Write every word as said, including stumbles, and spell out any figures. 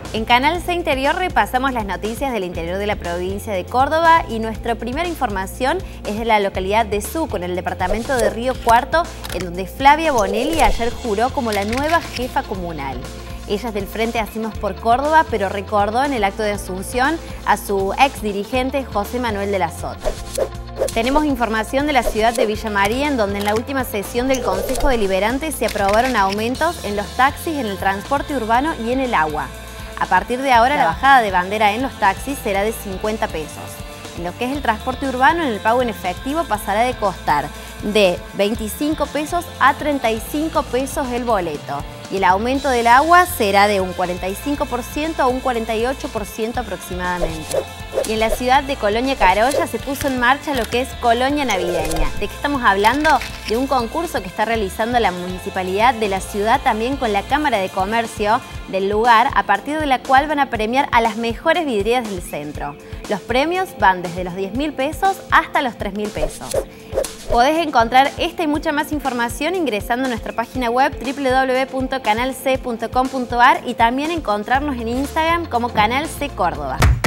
En Canal C Interior repasamos las noticias del interior de la provincia de Córdoba y nuestra primera información es de la localidad de Suco, en el departamento de Río Cuarto, en donde Flavia Bonelli ayer juró como la nueva jefa comunal. Ella es del Frente Hacemos por Córdoba, pero recordó en el acto de asunción a su ex dirigente José Manuel de la Sota. Tenemos información de la ciudad de Villa María, en donde en la última sesión del Consejo Deliberante se aprobaron aumentos en los taxis, en el transporte urbano y en el agua. A partir de ahora, la bajada de bandera en los taxis será de cincuenta pesos. En lo que es el transporte urbano, en el pago en efectivo pasará de costar de veinticinco pesos a treinta y cinco pesos el boleto. Y el aumento del agua será de un cuarenta y cinco por ciento a un cuarenta y ocho por ciento aproximadamente. Y en la ciudad de Colonia Carolla se puso en marcha lo que es Colonia Navideña. ¿De qué estamos hablando? De un concurso que está realizando la municipalidad de la ciudad también con la Cámara de Comercio del lugar, a partir de la cual van a premiar a las mejores vidrieras del centro. Los premios van desde los diez mil pesos hasta los tres mil pesos. Podés encontrar esta y mucha más información ingresando a nuestra página web w w w punto canal c punto com punto a r y también encontrarnos en Instagram como Canal C Córdoba.